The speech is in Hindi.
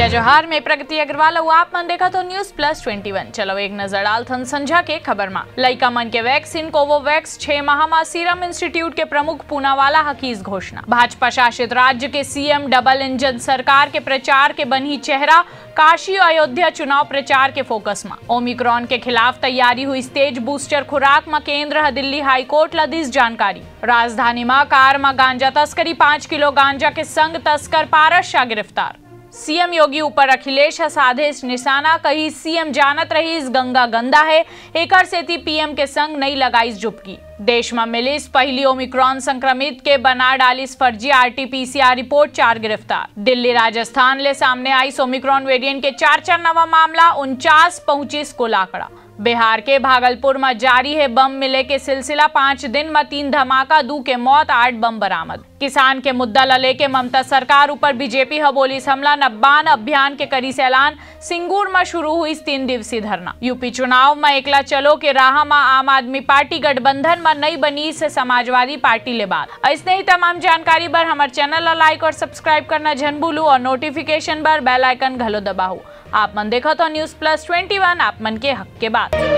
नमस्कार जोहार में प्रगति अग्रवाल और आप मन देखा तो न्यूज प्लस 21। चलो एक नजर डाल थन संझा के खबर में। लइका मन के वैक्सीन कोवोवैक्स 6 माह में सीरम इंस्टीट्यूट के प्रमुख पूनावाला हकीज घोषणा। भाजपा शासित राज्य के सीएम डबल इंजन सरकार के प्रचार के बनी चेहरा। काशी अयोध्या चुनाव प्रचार के फोकस में। ओमिक्रॉन के खिलाफ तैयारी हुई तेज बूस्टर खुराक में केंद्र दिल्ली हाईकोर्ट लदीस जानकारी। राजधानी में कार में गांजा तस्करी 5 किलो गांजा के संग तस्कर पारस शाह गिरफ्तार। सीएम योगी ऊपर अखिलेश साधेश निशाना, कही सीएम जानत रही इस गंगा गंदा है, एकर सेती पीएम के संग नहीं लगाईस जुबकी। देश में मिलिस पहली ओमिक्रॉन संक्रमित के बना डालिस फर्जी आरटीपीसीआर रिपोर्ट, 4 गिरफ्तार। दिल्ली राजस्थान ले सामने आई ओमिक्रॉन वेरिएंट के 4 नवा मामला, 49 पहुंचिस कुल आंकड़ा। बिहार के भागलपुर में जारी है बम मिले के सिलसिला, 5 दिन में 3 धमाका, 2 के मौत, 8 बम बरामद। किसान के मुद्दा लले के ममता सरकार ऊपर बीजेपी बोलिस हमला, 92 अभियान के करी से ऐलान। सिंगूर में शुरू हुई 3 दिवसीय धरना। यूपी चुनाव में एकला चलो के राह में आम आदमी पार्टी गठबंधन में नई बनी से समाजवादी पार्टी ले बात। ऐसे ही तमाम जानकारी पर हमारे चैनल लाइक और सब्सक्राइब करना जन भूलू और नोटिफिकेशन पर बेल आइकन घलो दबाओ। आप मन देखो तो न्यूज प्लस 21 आप मन के हक के बात।